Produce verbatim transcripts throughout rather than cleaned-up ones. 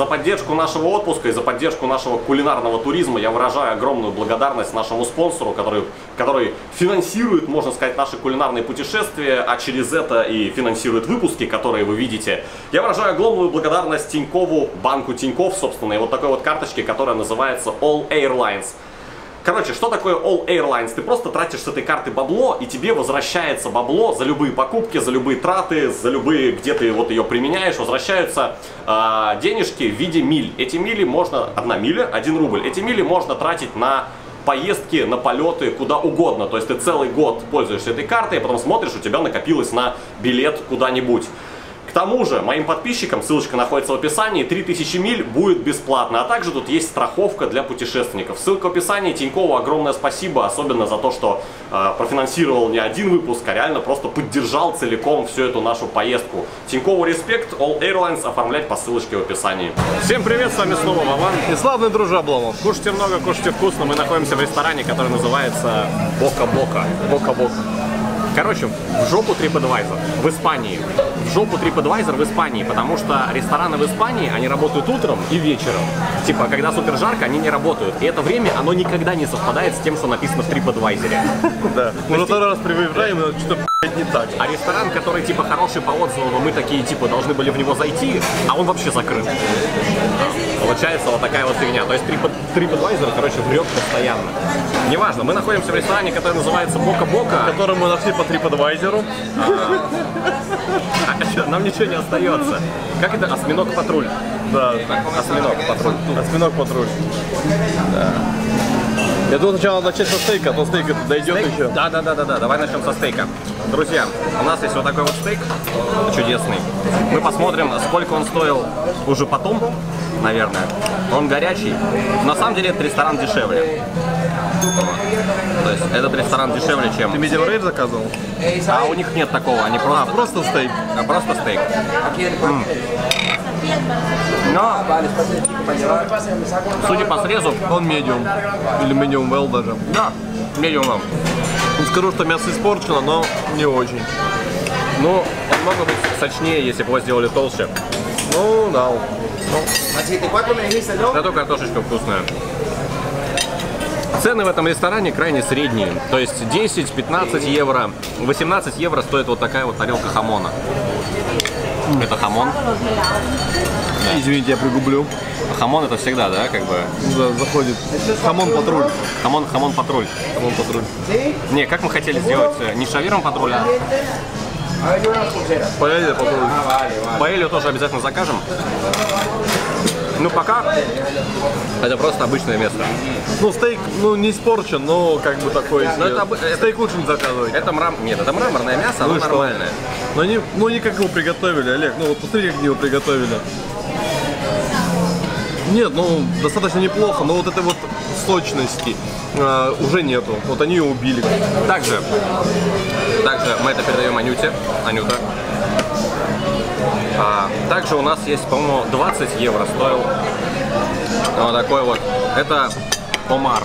За поддержку нашего отпуска и за поддержку нашего кулинарного туризма я выражаю огромную благодарность нашему спонсору, который, который финансирует, можно сказать, наши кулинарные путешествия, а через это и финансирует выпуски, которые вы видите. Я выражаю огромную благодарность Тинькову, банку Тинькофф, собственно, и вот такой вот карточке, которая называется All Airlines. Короче, что такое All Airlines? Ты просто тратишь с этой карты бабло, и тебе возвращается бабло за любые покупки, за любые траты, за любые, где ты вот ее применяешь, возвращаются э, денежки в виде миль. Эти мили можно, одна миля, один рубль, эти мили можно тратить на поездки, на полеты, куда угодно. То есть ты целый год пользуешься этой картой, а потом смотришь, у тебя накопилось на билет куда-нибудь. К тому же, моим подписчикам, ссылочка находится в описании, три тысячи миль будет бесплатно. А также тут есть страховка для путешественников. Ссылка в описании. Тинькову огромное спасибо, особенно за то, что э, профинансировал не один выпуск, а реально просто поддержал целиком всю эту нашу поездку. Тинькову респект, All Airlines, оформлять по ссылочке в описании. Всем привет, с вами снова Вован. И славный дружа Обломов. Кушайте много, кушайте вкусно. Мы находимся в ресторане, который называется Бока-Бока. Бока-Бока. Короче, в жопу TripAdvisor в Испании. В жопу TripAdvisor в Испании, потому что рестораны в Испании, они работают утром и вечером. Типа, когда супер жарко, они не работают. И это время, оно никогда не совпадает с тем, что написано в TripAdvisor. Да. Мы на второй раз приезжаем, и что-то не так. А ресторан, который типа хороший по отзывам, мы такие типа должны были в него зайти, а он вообще закрыт. Получается вот такая вот фигня. То есть TripAdvisor, короче, врет постоянно. Неважно, мы находимся в ресторане, который называется Бока-Бока. Который мы нашли по TripAdvisor. Нам ничего не остается. Как это? Осьминог-патруль. Да. Осьминог-патруль. Осьминог-патруль. Да. Я думал сначала начать со стейка, а то стейк дойдет Стейк? еще. Да, да, да, да, да. Давай начнем со стейка. Друзья, у нас есть вот такой вот стейк чудесный. Мы посмотрим, сколько он стоил уже потом, наверное. Он горячий. На самом деле этот ресторан дешевле. То есть этот ресторан дешевле, чем... Ты medium rare заказывал? А у них нет такого, они просто... А, просто стейк. А, просто стейк. М. Но, судя по срезу, Он medium. Или medium well даже. да, medium well. Не скажу, что мясо испорчено, но не очень. Ну, он мог бы быть сочнее, если бы его сделали толще. Ну, да. Зато картошечка вкусная. Цены в этом ресторане крайне средние. То есть десять-пятнадцать евро, восемнадцать евро стоит вот такая вот тарелка хамона. Это хамон. Да. Извините, я пригублю. Хамон это всегда, да, как бы? Да, заходит. Хамон-патруль. Хамон, хамон-патруль. Хамон-патруль. Не, как мы хотели сделать, не шаверма-патруль, а Паэлья-патруль. паэлью тоже обязательно закажем. Ну, пока это просто обычное место. Ну, стейк, ну, не испорчен, но как бы такой... Но это, это, стейк лучше не заказывать. это мрам... Нет, это мраморное мясо, оно Ну нормальное. Но они, ну, они как его приготовили, Олег. Ну, вот посмотри, как они его приготовили. Нет, ну, достаточно неплохо, но вот этой вот сочности э, уже нету. Вот они ее убили. Также, также мы это передаем Анюте. Анюта. А, также у нас есть, по-моему, двадцать евро стоил вот такой вот. Это омар.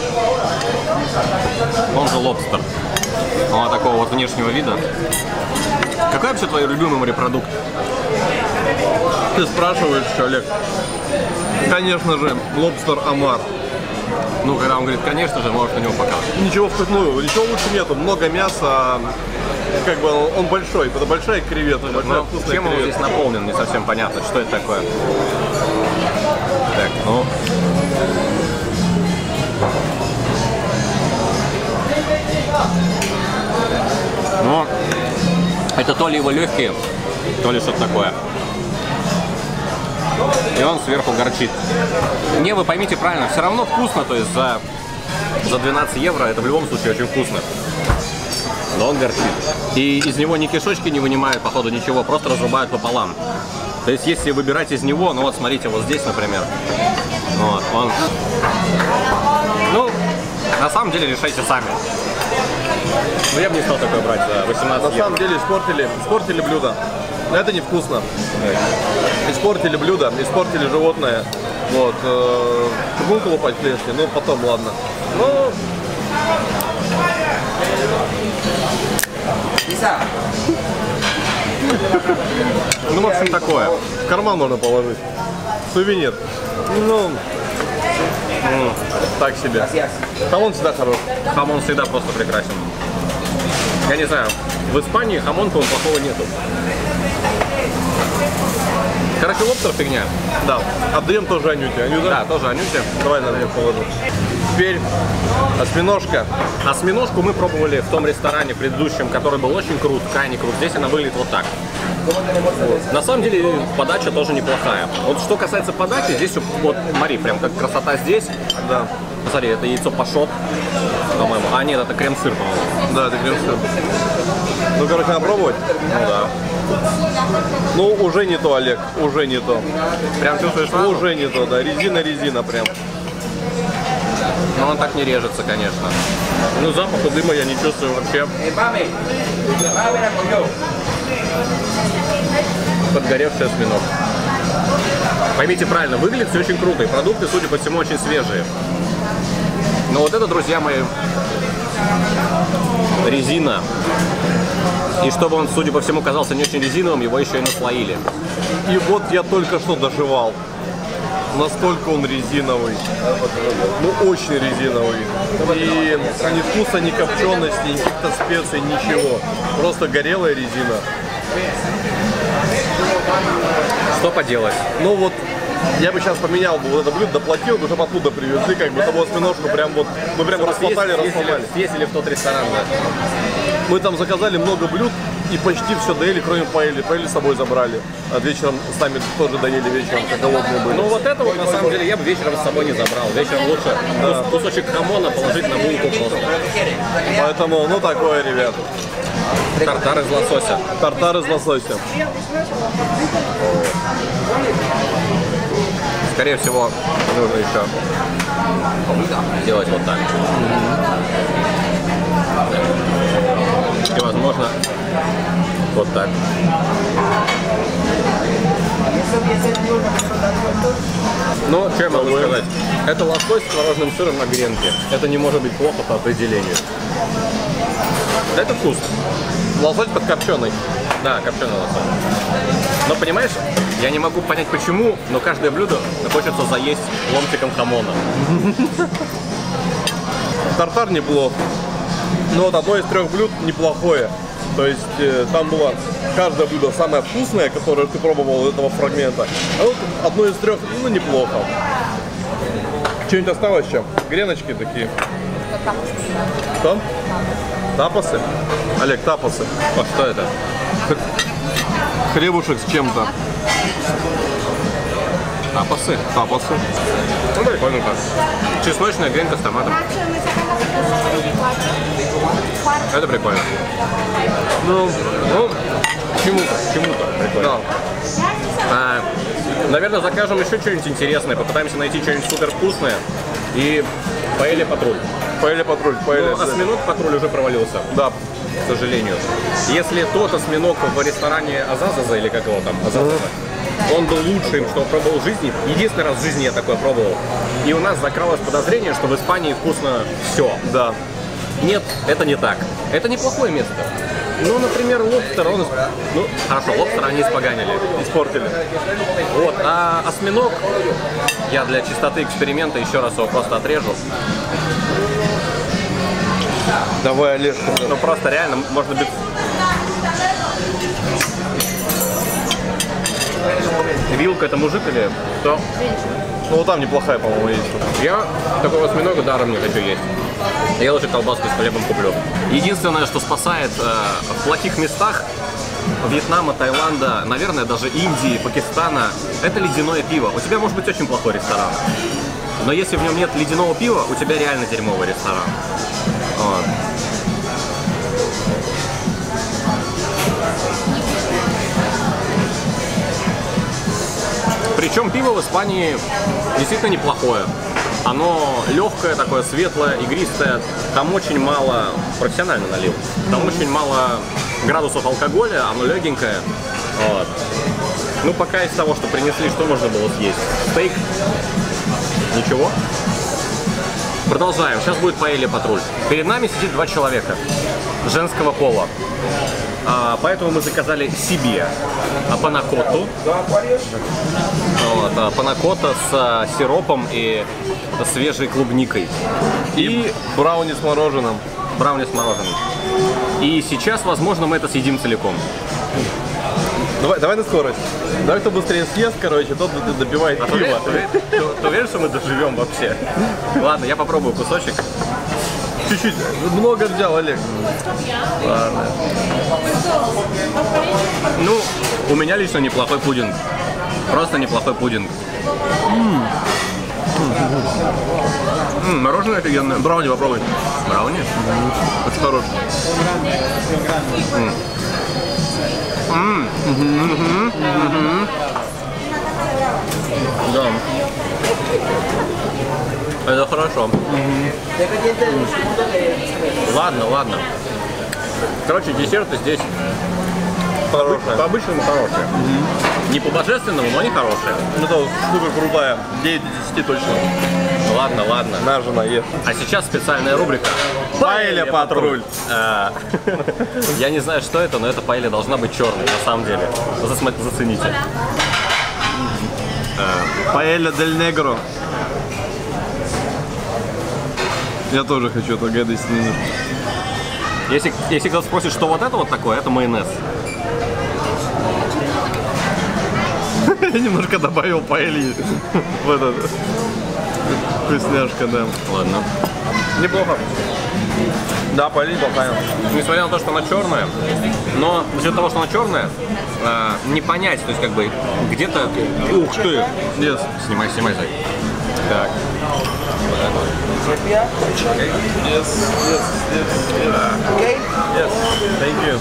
Он же лобстер. Вот такого вот внешнего вида. Какой вообще твой любимый морепродукт? Ты спрашиваешь, Олег? Конечно же, лобстер омар. Ну, когда он говорит, конечно же, можешь на него показывать. Ничего вкусного, ничего лучше нету. Много мяса, как бы он большой, это большая креветка, большая Но вкусная чем он креветка. здесь наполнен, не совсем понятно, что это такое. Так, ну... Ну, это то ли его легкие, то ли что-то такое. И он сверху горчит. Не, вы поймите правильно, все равно вкусно, то есть за, за двенадцать евро это в любом случае очень вкусно. Но он горчит. И из него ни кишочки не вынимают, походу, ничего, просто разрубают пополам. То есть если выбирать из него, ну вот смотрите, вот здесь, например, вот, он... Ну, на самом деле решайте сами. Но я бы не стал такое брать за восемнадцать евро. На самом деле испортили, испортили блюдо. Но это невкусно. Испортили блюдо, испортили животное. Вот. Э, булку лопать в леске, ну потом ладно. Ну... Ну, в общем, такое. В карман можно положить. Сувенир. Ну, М, так себе. Хамон всегда хорош. Хамон всегда просто прекрасен. Я не знаю, в Испании хамон, по-моему, плохого нету. Короче, лобстер фигня. Да. Отдаем тоже Анюте. Анюта? Да, тоже Анюте. Давай, наверное, я положу. Теперь осьминожка. Осьминожку мы пробовали в том ресторане предыдущем, который был очень крут, крайне крут. Здесь она выглядит вот так. Вот. На самом деле подача тоже неплохая. Вот что касается подачи, здесь вот, смотри, прям как красота здесь. Да. Посмотри, это яйцо пашот, по-моему. А нет, это крем-сыр, по-моему. Да, это крем-сыр. Ну, короче, надо пробовать? Ну да. Ну, уже не то, Олег, уже не то. Прям чувствуешь сразу? Уже не то, да. Резина-резина прям. Но он так не режется, конечно. Ну, запаха дыма я не чувствую вообще. Подгоревший осьминог. Поймите правильно, выглядит все очень круто, и продукты, судя по всему, очень свежие. Но вот это, друзья мои, резина. И чтобы он, судя по всему, казался не очень резиновым, его еще и наслоили. И вот я только что доживал. Настолько он резиновый. Ну, очень резиновый. И ни вкуса, ни копчености, ни каких-то специй, ничего. Просто горелая резина. Что поделать? Ну вот, я бы сейчас поменял бы вот это блюдо, доплатил, бы, чтобы оттуда привезли, как бы того осьминожку прям вот, мы прям расхватали, расхватали. Съездили в тот ресторан, да. Мы там заказали много блюд и почти все доели, кроме паэли. Паэли с собой забрали. А вечером сами тоже доели вечером, как голодные были. Ну вот это вот, на самом деле, я бы вечером с собой не забрал. Вечером лучше да. кусочек хамона положить на булку просто. Поэтому, ну такое, ребят. Тартар из лосося. Тартар из лосося. Скорее всего, нужно еще делать вот так. И, возможно, вот так. Ну, что я могу сказать? Это лосось с творожным сыром на гренке. Это не может быть плохо по определению. Да, это вкусно. Лосось подкопченый. Да, копченый лосось. Но понимаешь, я не могу понять почему, но каждое блюдо хочется заесть ломтиком хамона. Тартар неплох. Но вот одно из трех блюд неплохое. То есть э, там было каждое блюдо самое вкусное, которое ты пробовал из этого фрагмента. А вот одно из трех, ну, неплохо. Что-нибудь осталось еще? Греночки такие. Что? Тапосы? Олег, тапосы. А что это? Хлебушек с чем-то. Тапосы? Тапосы. Ну, прикольно так. Чесночная гренка с томатом. Это прикольно. Ну, ну чему-то, чему-то прикольно. Да. А, наверное, закажем еще что-нибудь интересное, попытаемся найти что-нибудь супер вкусное. И паэлья патруль. Паэлья патруль, паэлья. Ну, осьминог патруль уже провалился. Да. К сожалению. Если тот осьминог в ресторане Азазаза, или как его там, Азазаза, он был лучшим, что пробовал в жизни. Единственный раз в жизни я такое пробовал. И у нас закралось подозрение, что в Испании вкусно все. Да. Нет, это не так. Это неплохое место. Ну, например, лобстер, он... Ну, хорошо, лобстер они испоганили. Испортили. Вот, а осьминог, я для чистоты эксперимента еще раз его просто отрежу. Давай, Олег. Ну, просто реально, можно без... Вилка это мужик или кто? Ну, вот там неплохая, по-моему, есть. Я такого осьминога даром не хочу есть. Я лучше колбаску с хлебом куплю. Единственное, что спасает э, в плохих местах Вьетнама, Таиланда, наверное, даже Индии, Пакистана, это ледяное пиво. У тебя может быть очень плохой ресторан. Но если в нем нет ледяного пива, у тебя реально дерьмовый ресторан. Вот. Причем пиво в Испании действительно неплохое. Оно легкое, такое светлое, игристое. Там очень мало, профессионально налил, там очень мало градусов алкоголя, оно легенькое. Вот. Ну, пока из того, что принесли, что можно было съесть? Стейк? Ничего. Продолжаем. Сейчас будет паэлья патруль. Перед нами сидит два человека. женского пола. А, поэтому мы заказали себе панакотту. Вот, а, панакотта с а, сиропом и свежей клубникой. И, и брауни с мороженым. Брауни с мороженым. И сейчас, возможно, мы это съедим целиком. Давай, давай на скорость. Давай, кто быстрее съест, короче, тот добивает а пиво. Ты, ты, ты, ты уверен, что мы доживем вообще? Ладно, я попробую кусочек. Чуть-чуть. Много взял, Олег. Ладно. Ну, у меня лично неплохой пудинг. Просто неплохой пудинг. М-м. М-м, мороженое офигенное. Брауни попробуй. Брауни? Mm-hmm. Очень хороший. Mm. Mm. Mm-hmm. Mm-hmm. Mm-hmm. Да. Это хорошо. Mm-hmm. Ладно, ладно. Короче, десерты здесь хорошие. По-обычному хорошие. Mm-hmm. Не по-божественному, но они хорошие. Ну да, штука крутая. девять из десяти точно. Ладно, ладно. На, жена, ест. А сейчас специальная рубрика Паэлья патруль. Я не знаю, что это, но эта паэлья должна быть черной, на самом деле. Зацените. Паэлья дель Негро. Я тоже хочу эту гадость немножко. Если, если кто-то спросит, что вот это вот такое, это майонез. Я немножко добавил паэльи в этот. Вкусняшка, да. Ладно. Неплохо. Да, паэлья неплохая. Несмотря на то, что она черная, но из-за того, что она черная, э, не понять, то есть как бы где-то... Ух ты! Yes. Снимай, снимай, Зай. Так. Okay. Yes, yes, yes, yes. Yes, thank you.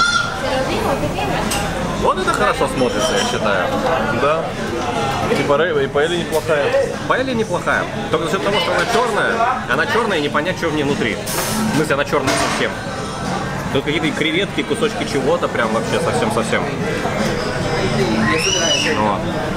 Вот это хорошо смотрится, я считаю. Да. И паэлья, и паэлья неплохая. Паэлья неплохая. Только за счет того, что она черная, она черная и не понять, что в ней внутри. В смысле, она черная совсем. Тут какие-то креветки, кусочки чего-то, прям вообще совсем-совсем. Вот.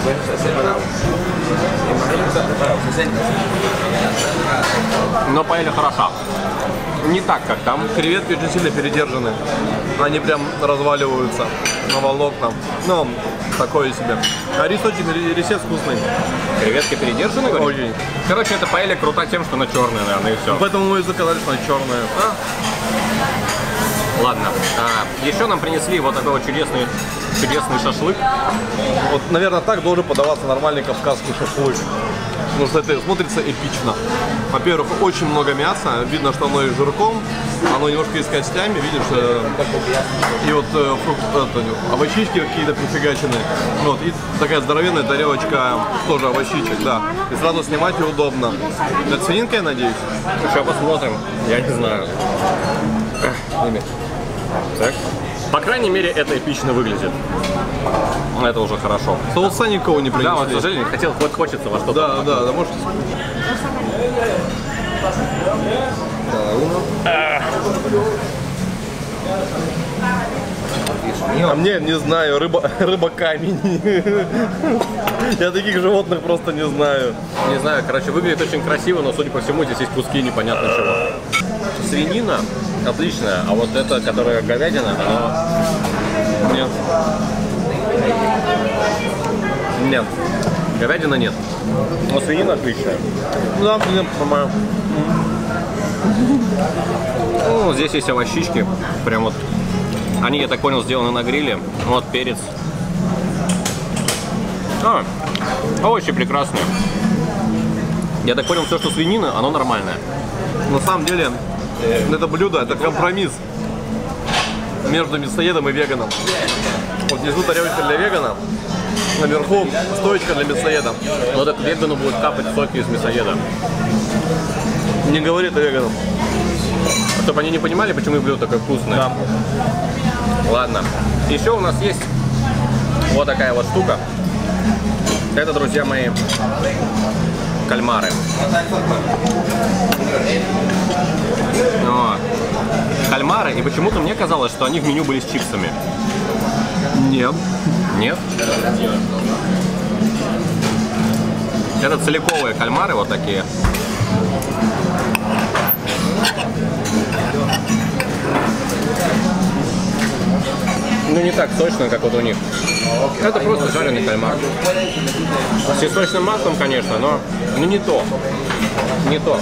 Но паэлья хороша. Не так, как там. Креветки очень сильно передержаны. Они прям разваливаются на волокна. Ну, такое себе. А рис очень, рисец вкусный. Креветки передержаны, говоришь? Очень. Короче, эта паэлья крута тем, что она черная, наверное, и все. Поэтому мы и заказали, что она черная. А? Ладно. А, еще нам принесли вот такой вот чудесный, чудесный шашлык. Вот, наверное, так должен подаваться нормальный кавказский шашлык. Потому что это смотрится эпично. Во-первых, очень много мяса. Видно, что оно и с жирком. Оно немножко и с костями, видишь. Э, и вот э, фрукт, это, овощички какие-то прифигаченные. Вот, и такая здоровенная тарелочка тоже овощичек, да. И сразу снимать и удобно. Это свининка, я надеюсь? Сейчас посмотрим. Я не знаю. Так. По крайней мере, это эпично выглядит. Это уже хорошо. Соуса никого не принесли. Да, вот, к сожалению, хотел, вот хочется во что-то. Да, да, да, можете. А мне, не знаю, рыба, рыба-камень. Я таких животных просто не знаю. Не знаю, короче, выглядит очень красиво, но, судя по всему, здесь есть куски непонятно чего. Свинина отличная, а вот эта, которая говядина, она... Нет. Нет. Говядина нет. Но свинина отличная. Да, блин, по-моему. Ну, здесь есть овощички. Прям вот. Они, я так понял, сделаны на гриле. Вот перец. А, овощи прекрасные. Я так понял, все, что свинина, оно нормальное. На самом деле, это блюдо, это компромисс между мясоедом и веганом. Вот внизу тарелочка для вегана, наверху стоечка для мясоеда. Но так вегану будет капать соки из мясоеда. Не говори это веганам. Чтобы они не понимали, почему их блюдо такое вкусное. Да. Ладно. Еще у нас есть вот такая вот штука. Это, друзья мои, кальмары. Вот. Кальмары, и почему-то мне казалось, что они в меню были с чипсами. Нет. Нет? Это целиковые кальмары вот такие. не так сочно, как вот у них. Это просто жареный кальмар. С песочным маслом, конечно, но ну, не то. Не то.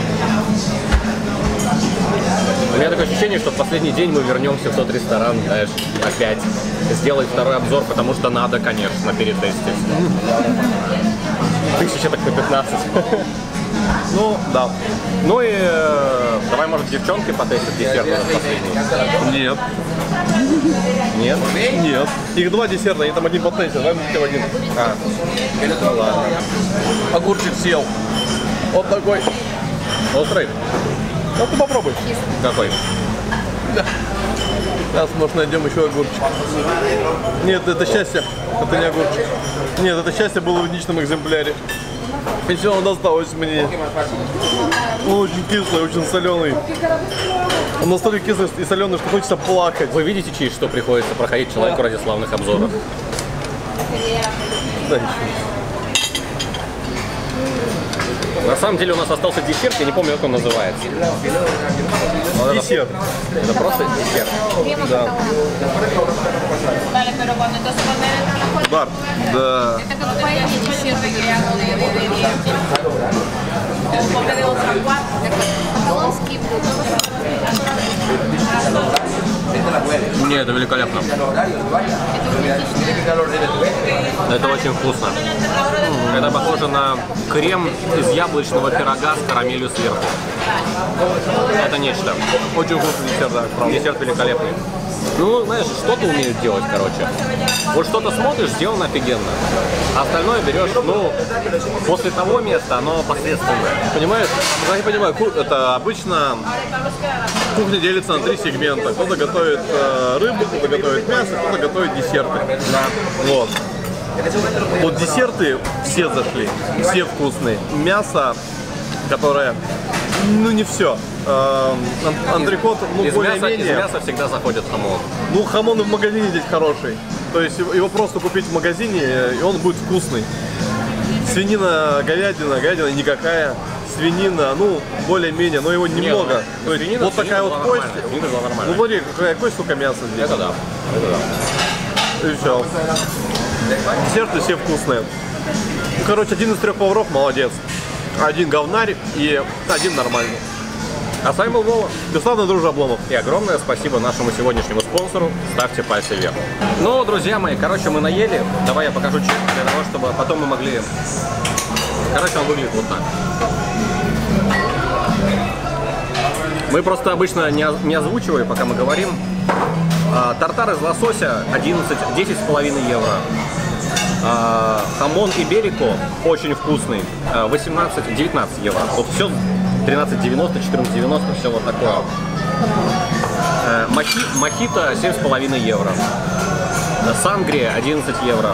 У меня такое ощущение, что в последний день мы вернемся в тот ресторан, знаешь, опять сделать второй обзор, потому что надо, конечно, перетестить. Тысяча так на пятнадцать. Ну, да. Ну и э, давай, может, девчонки потестят десерт последний? Нет. Нет? Нет. Их два десерта, они там один потестят, давай мы хотим один. А. Ну ладно. Огурчик съел. Вот такой. Острый? Ну ты попробуй. Какой? Сейчас, может, найдем еще огурчик. Нет, это счастье. Это не огурчик. Нет, это счастье было в единичном экземпляре. И все, он досталось мне. Он очень кислый, очень соленый. Он настолько кислый и соленый, что хочется плакать. Вы видите, через что приходится проходить человеку ради славных обзоров? Да, еще. На самом деле у нас остался десерт, я не помню, как он называется. Вот Десерт. Это, это просто десерт. Да. Удар. Да. Это как паэлья десерты, que hago de bebería. Un poco de otra guapa, каталонский блюд. Не, это великолепно. Это очень вкусно. Это похоже на крем из яблочного пирога с карамелью сверху. Это нечто. Очень вкусный десерт, да, правда. Десерт великолепный. Ну, знаешь, что-то умеют делать, короче. Вот что-то смотришь, сделано офигенно. А остальное берешь, ну, после того места, оно посредственное. Понимаешь? Я не понимаю, ку- это обычно кухня делится на три сегмента. Кто-то готовит э, рыбу, кто-то готовит мясо, кто-то готовит десерты. Да. Вот. Вот десерты все зашли, все вкусные. Мясо, которое, ну не все. Э, ан- антрикот, ну Из мяса, из более-менее. мяса всегда заходит хамон. Ну хамон и в магазине здесь хороший. То есть его его просто купить в магазине, и он будет вкусный. Свинина, говядина, говядина никакая. Свинина, ну, более-менее, но его немного. Не, ну, То есть свинина- вот такая свинина вот была кость. нормальная, свинина была нормальная. Ну смотри, какая кость, сколько мяса здесь. Это да. Это да. И все. Десерты все вкусные. Ну, короче, один из трех поваров молодец. Один говнарь и один нормальный. А с вами был Вова. Бесславный дружба Обломов. И огромное спасибо нашему сегодняшнему спонсору. Ставьте пальцы вверх. Ну, друзья мои, короче, мы наели. Давай я покажу чек для того, чтобы потом мы могли... Короче, он выглядит вот так. Мы просто обычно не, оз- не озвучиваем, пока мы говорим. А, тартар из лосося одиннадцать, десять с половиной евро. А, хамон иберико очень вкусный, а, восемнадцать, девятнадцать евро. Вот все тринадцать девяносто, четырнадцать девяносто, все вот такое. А, мохи, мохито семь с половиной евро. А, сангрия одиннадцать евро.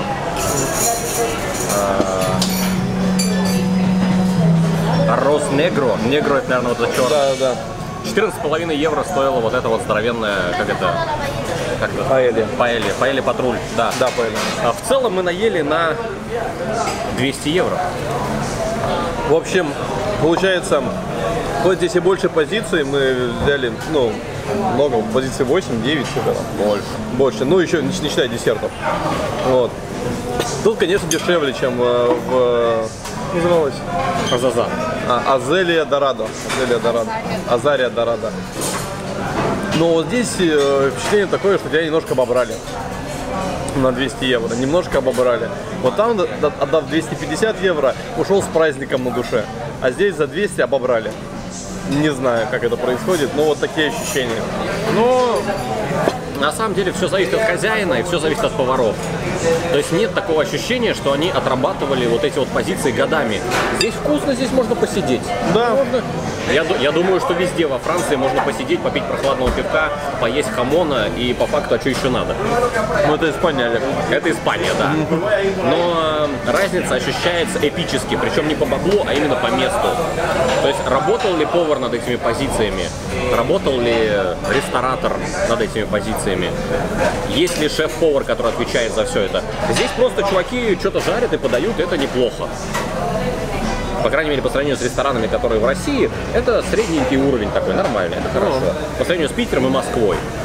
А, рос негро. Негро это, наверное, вот это черное. Да, да. четырнадцать с половиной евро стоила вот эта вот здоровенная, как это, как это? Паэлья. Паэлья, паэлья патруль, да. Да, паэлья. А в целом мы наели на двести евро. В общем, получается, хоть здесь и больше позиций, мы взяли, ну, много, позиций восемь-девять, сколько там? Больше. Больше, ну еще не, не считая десертов. Вот. Тут, конечно, дешевле, чем э, в... Как называлось? Азаза. А, Азелия Дорадо. Азелия Дорадо. Азария Дорадо. Но вот здесь э, впечатление такое, что тебя немножко обобрали. На двести евро. Немножко обобрали. Вот там, д- д- отдав двести пятьдесят евро, ушел с праздником на душе. А здесь за двести обобрали. Не знаю, как это происходит, но вот такие ощущения. Но на самом деле все зависит от хозяина и все зависит от поваров. То есть нет такого ощущения, что они отрабатывали вот эти вот позиции годами. Здесь вкусно, здесь можно посидеть. Да. Можно. Я, ду- я думаю, что везде во Франции можно посидеть, попить прохладного пивка, поесть хамона и по факту, а что еще надо? Ну это Испания, Олег. Это Испания, да. Но э, разница ощущается эпически, причем не по баблу, а именно по месту. То есть работал ли повар над этими позициями, работал ли ресторатор над этими позициями, есть ли шеф-повар, который отвечает за все это. Здесь просто чуваки что-то жарят и подают, это неплохо. По крайней мере, по сравнению с ресторанами, которые в России, это средненький уровень такой, нормальный, это хорошо. По сравнению с Питером и Москвой.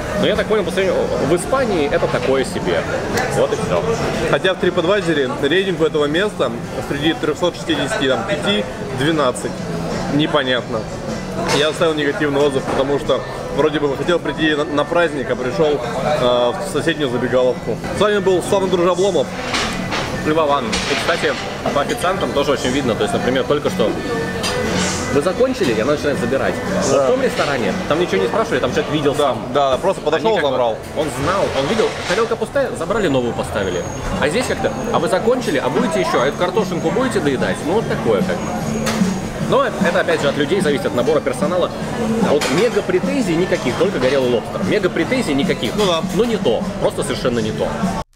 Но я так понял, по сравнению- в Испании это такое себе. Вот и все. Хотя в TripAdvisor рейтинг у этого места среди трёхсот шестидесяти пяти двенадцать. Непонятно. Я оставил негативный отзыв, потому что вроде бы хотел прийти на, на праздник, а пришел э, в соседнюю забегаловку. С вами был славный дружа Обломов. И Вован. И, кстати, по официантам тоже очень видно. То есть, например, только что вы закончили, и она начинает забирать. Да. Вот в том ресторане, там ничего не спрашивали, там человек видел сам. Да, просто подошел, Они как бы- забрал. Он знал, он видел, тарелка пустая, забрали, новую поставили. А здесь как-то, а вы закончили, а будете еще, а эту картошинку будете доедать? Ну, вот такое как бы. Но это, опять же, от людей зависит, от набора персонала. А вот мега претензий никаких, только горелый лобстер. Мега претензий никаких. Ну да. Но не то, просто совершенно не то.